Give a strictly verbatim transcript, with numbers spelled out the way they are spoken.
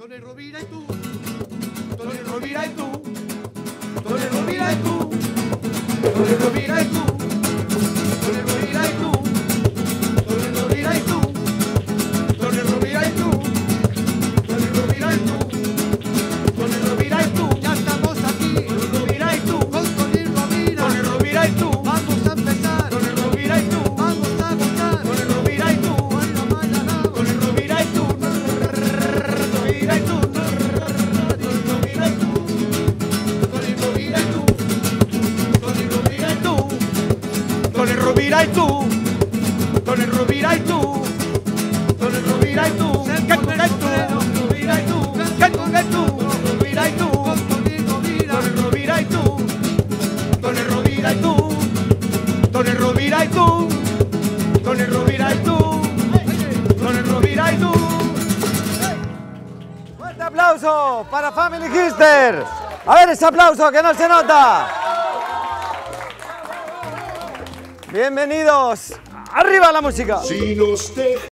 Tony Rovira y tú, Tony Rovira y tú, Tony Rovira y tú, Tony Rovira y tú, Tony Rovira y tú, Tony Rovira y tú, Tony Rovira y tú, Tony Rovira y tú, Tony Rovira y tú, ya estamos aquí, Tony Rovira y tú, con Tony Rovira, Tony Rovira y tú, vamos a empezar, Tony Rovira y tú, vamos a gozar, Tony Rovira y tú, bueno mañana, Tony Rovira y tú, Rovira y tú, Tony Rovira y tú, Tony Rovira y tú, Tony Rovira y tú, Tony Rovira y tú, Tony Rovira y tú, Tony Rovira y tú, que con el tú, Rovira y tú, que con el tú, Rovira y tú, Tony Rovira y tú, Tony Rovira y tú, Tony Rovira y tú, Tony Rovira y tú, Tony Rovira y tú. Fuerte aplauso para Family Hister. A ver ese aplauso que no se nota. Bienvenidos. Arriba la música. Si nos deja